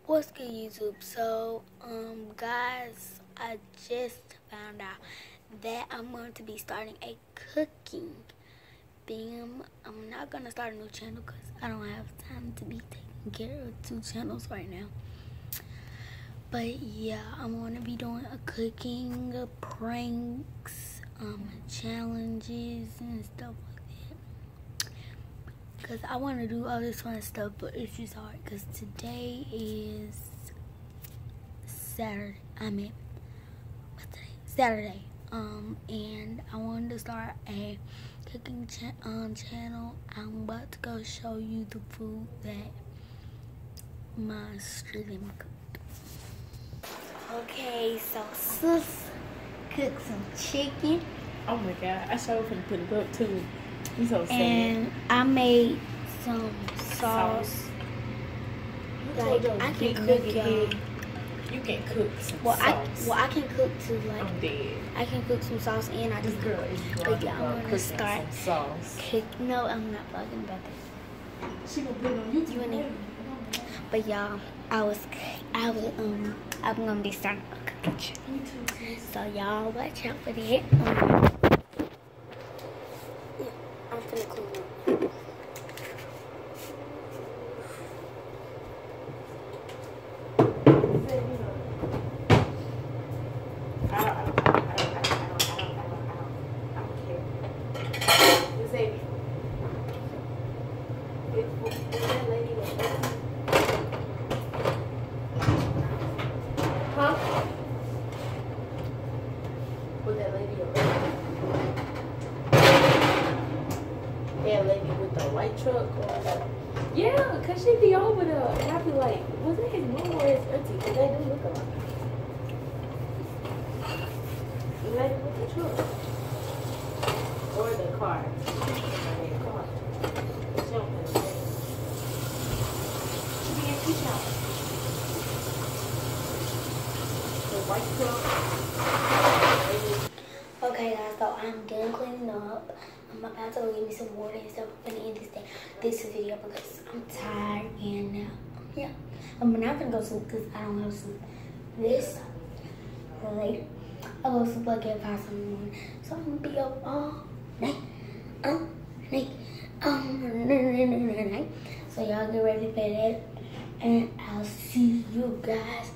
What's good, YouTube? So, guys, I just found out that I'm going to be starting a cooking thing. I'm not going to start a new channel because I don't have time to be taking care of 2 channels right now. But yeah, I'm going to be doing a cooking, pranks, challenges and stuff like that. Because I want to do all this fun stuff, but it's just hard because today is Saturday. Saturday. And I wanted to start a cooking channel. I'm about to go show you the food that my street lemon cooked. Okay, so sis cooked some chicken. Oh my god, I sure finna put it up too. You so sad. And I made some sauce. Like, I can cook, y'all. You can cook some Well, sauce. I can cook too. Like, I'm dead. I can cook some sauce and I This can girl cook. is But going yeah, I'm gonna start some sauce. No, I'm not talking about that. She gonna put it on YouTube. You wanna? But y'all, I'm gonna be starting a cooking channel. So y'all watch out for that. Yeah, I'm finna clean up. Truck or yeah, cause she be over there and I be like, was it his mom or his auntie? Cause they do look alike. The lady with the truck or the car. The white truck. Okay guys, so I'm done cleaning up. I'm about to go get me some water and stuff. I'm gonna end this video because I'm tired and yeah. I'm not gonna go to sleep because I don't have to sleep this late. I'll go to sleep like at 5 in the morning. So I'm gonna be up all night. So y'all get ready for that. And I'll see you guys